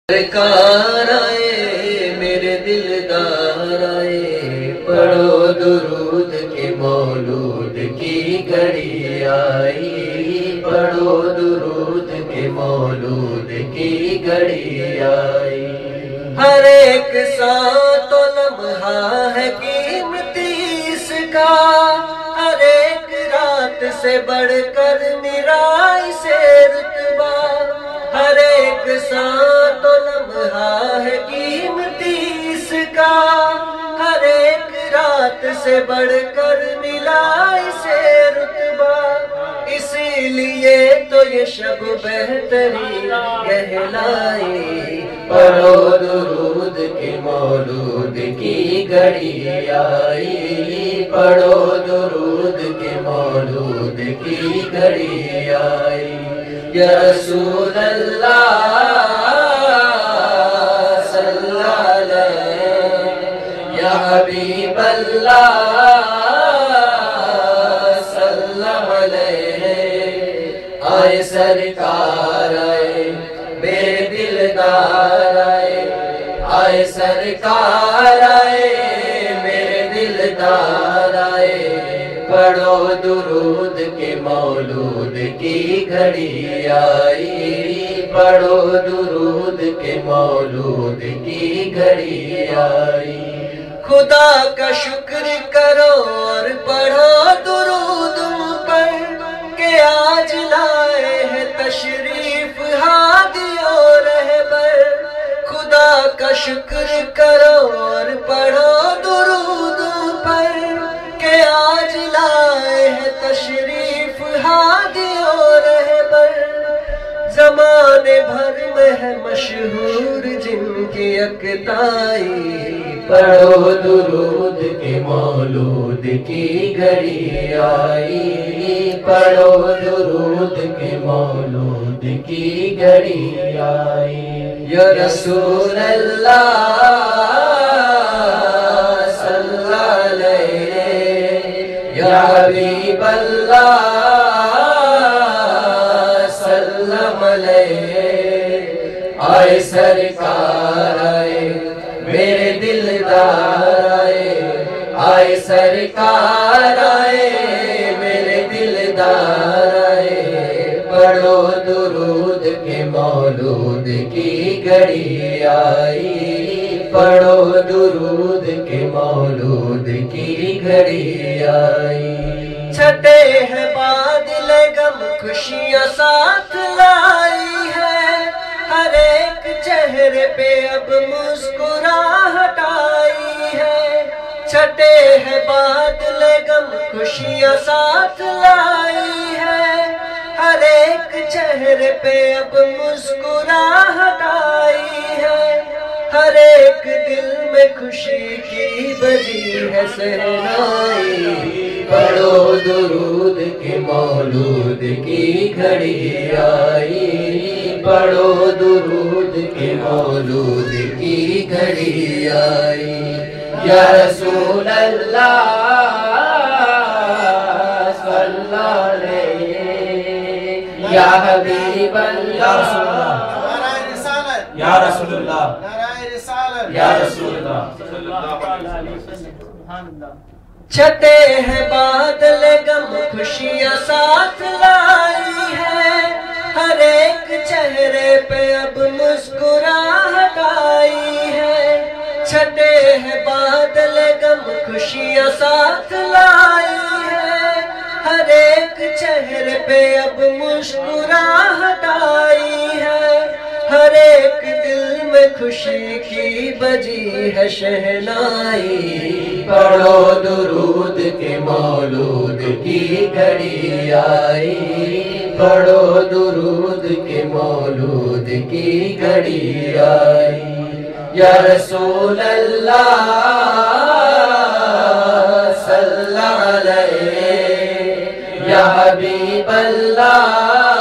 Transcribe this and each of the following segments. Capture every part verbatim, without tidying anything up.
سرکار آئے میرے دلدار آئے، پڑھو درود کے مولود کی گھڑی آئی، پڑھو درود کے مولود کی گھڑی آئی۔ ہر ایک ساتھ و لمحہ ہے قیمتی اس کا، ہر ایک رات سے بڑھ کر میرا اسے رتبہ، ہر ایک ساتھ و لمحہ ہے قیمتی اس کا، ہر ایک رات سے بڑھ کر ملا اسے رتبہ، اسی لیے تو یہ شب بہترین کہلائی، پڑھو درود کے مولود کی گھڑی آئی، پڑھو درود کے مولود کی گھڑی آئی۔ یا رسول اللہ صلی علیہ، یا حبیب اللہ صلی علیہ، آئے سرکار آئے میرے دلدار آئے، آئے سرکار آئے میرے دلدار آئے، پڑھو درود کے مولود کی گھڑی آئی، پڑھو درود کے مولود کی گھڑی آئی۔ خدا کا شکر کرو اور پڑھو درود مجھ پر، کہ آج لائے ہے تشریف ہادی و رہبر، خدا کا شکر کرو اور پڑھو درود مجھ پر، کہ آج لائے ہے تشریف ہادی و رہبر، زمانے بھر میں ہے مشہور جن کی یکتائی، پڑھو درود کے مولود کی گھڑی آئی، پڑھو درود کے مولود کی گھڑی آئی۔ یا رسول اللہ صلی علیہ، یا حبیب اللہ صلی علیہ، آئے سرکار آئے میرے دلدار آئے، آئے سرکار آئے میرے دلدار آئے، پڑھو درود کے مولود کی گھڑی آئی، پڑھو درود کے مولود کی گھڑی آئی۔ چھٹے ہیں بادل غم خوشیاں ساتھ لائی ہے، ہر ایک چہرے پہ اب مسکراہٹ آئی ہے، چھٹے ہیں بادل غم خوشیاں ساتھ لائی ہے، ہر ایک چہرے پہ اب مسکراہٹ آئی ہے، ہر ایک دل میں خوشی کی بجی ہے شہنائی، پڑھو درود کے مولود کی گھڑی آئی، پڑھو درود کے مولود کی گھڑی آئی۔ یا رسول اللہ صلی علیہ، یا حبیب اللہ، یا رسول اللہ، یا رسول اللہ۔ چھٹے ہیں بادل غم خوشیاں ساتھ لائی ہے، ہر ایک چہرے پہ اب مسکراہٹ آئی ہے، چھٹے ہیں بادل غم خوشیاں ساتھ لائی ہے، ہر ایک چہرے پہ اب مسکراہٹ آئی ہے، ہر ایک دل میں خوشی کی بجی ہے شہنائی، پڑھو درود کے مولود کی گھڑی آئی، پڑھو درود کے مولود کی گھڑی آئی۔ یا رسول اللہ صلی علیہ، یا حبیب اللہ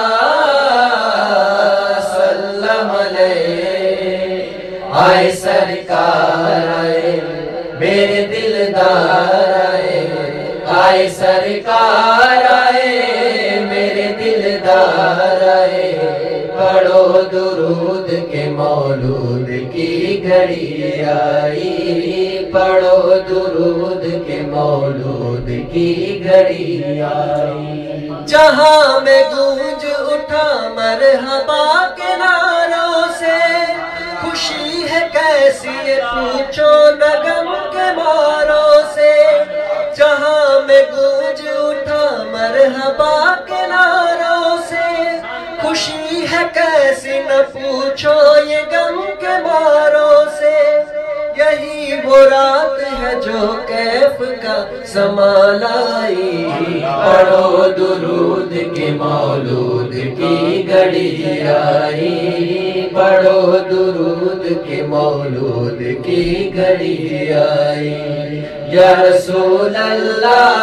صلی علیہ، آئے سرکار آئے میرے دلدار آئے، آئے سرکار آئے میرے دلدار آئے، پڑھو پڑھو درود کے مولود کی گھڑی آئی، پڑھو درود کے مولود کی گھڑی آئی۔ جہاں میں گونج اٹھا مرحبا کے نعروں سے، خوشی ہے کیسی یہ پوچھو نہ غم کے ماروں سے۔ جہاں میں گونج اٹھا مرحبا کے نعروں سے، خوشی ہے کیسی نہ پوچھو یہ غم کے ماروں سے۔ یہی وہ رات ہے جو کیف کا سما لائی، پڑھو درود کے مولود کی گھڑی آئی، پڑھو درود کے مولود کی گھڑی آئی۔ یا رسول اللہ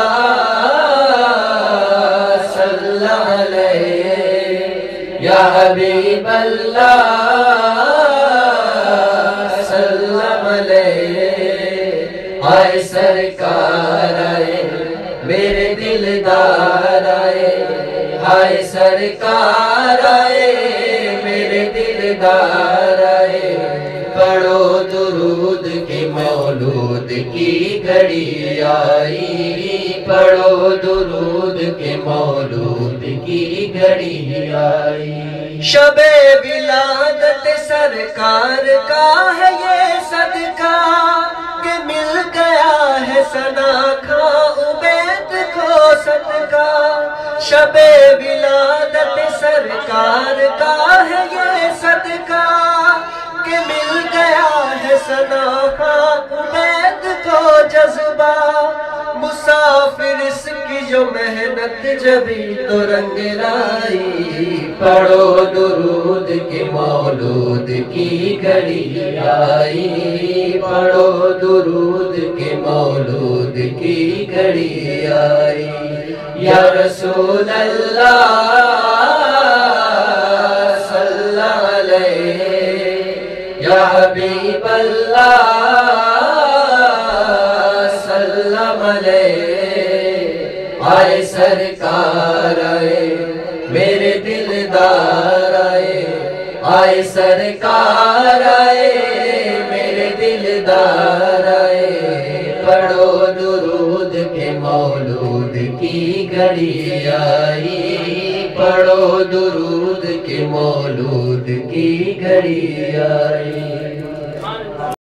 صلی اللہ علیہ، یا حبیب اللہ صلی اللہ علیہ۔ آئے سرکار آئے میرے دلدار آئے، آئے سرکار آئے میرے دلدار آئے، پڑھو درود کے مولود کی گھڑی آئی، پڑھو درود کے مولود کی گھڑی آئی۔ شب ولادت سرکار کا ہے یہ صدقہ، کہ مل گیا ہے ثنا خاں عبید کو صدقہ۔ شب ولادت سرکار کا ہے یہ صدقہ، کہ مل گیا ہے ثنا خاں عبید کو جذبہ۔ مسافر اس کی جو محنت جبھی تو رنگ لائی، پڑھو درود کے مولود کی گھڑی آئی، پڑھو درود کے مولود کی گھڑی آئی۔ یا رسول اللہ صلی اللہ علیہ، یا حبیب اللہ صلی اللہ علیہ۔ آئے سرکار آئے میرے دلدار آئے، آئے سرکار آئے میرے دلدار آئے، پڑھو درود کے مولود کی گھڑی آئی، پڑھو درود کے مولود کی گھڑی آئی۔